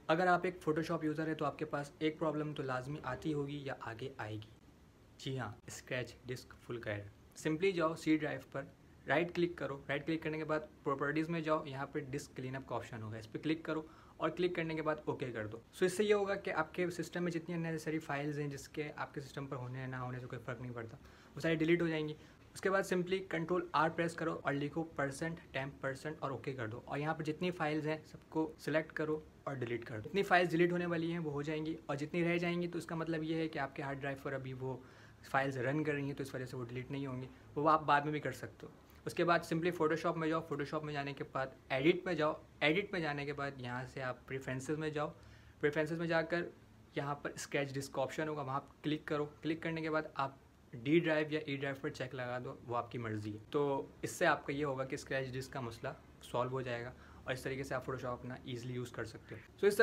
अगर आप एक फ़ोटोशॉप यूज़र है तो आपके पास एक प्रॉब्लम तो लाजमी आती होगी या आगे आएगी। जी हाँ, स्क्रैच डिस्क फुल कैड। सिंपली जाओ सी ड्राइव पर, राइट क्लिक करो। राइट क्लिक करने के बाद प्रॉपर्टीज़ में जाओ, यहाँ पे डिस्क क्लीनअप का ऑप्शन होगा, इस पर क्लिक करो और क्लिक करने के बाद ओके कर दो। सो इससे ये होगा कि आपके सिस्टम में जितनी अननेसेसरी फाइल्स हैं जिसके आपके सिस्टम पर होने ना होने से कोई फ़र्क नहीं पड़ता, वो सारी डिलीट हो जाएंगी। उसके बाद सिंपली Ctrl+R प्रेस करो और लिखो %temp% और ओके कर दो। और यहाँ पर जितनी फाइल्स हैं सबको सिलेक्ट करो और डिलीट कर दो। जितनी फाइल्स डिलीट होने वाली हैं वो हो जाएंगी, और जितनी रह जाएंगी तो इसका मतलब ये है कि आपके हार्ड ड्राइव पर अभी वो फाइल्स रन कर रही हैं, तो इस वजह से वो डिलीट नहीं होंगी, वो आप बाद में भी कर सकते हो। उसके बाद सिंपली फ़ोटोशॉप में जाओ। फ़ोटोशॉप में जाने के बाद एडिट में जाओ। एडिट में जाने के बाद यहाँ से आप प्रेफरेंसेस में जाओ। प्रेफरेंसेस में जाकर यहाँ पर स्क्रैच डिस्क का ऑप्शन होगा, वहाँ क्लिक करो। क्लिक करने के बाद आप डी ड्राइव या ई ड्राइव पर चेक लगा दो, वो आपकी मर्ज़ी है। तो इससे आपका ये होगा कि स्क्रैच डिस्क का मसला सॉल्व हो जाएगा और इस तरीके से आप फ़ोटोशॉप अपना ईजिली यूज़ कर सकते हो। सो इस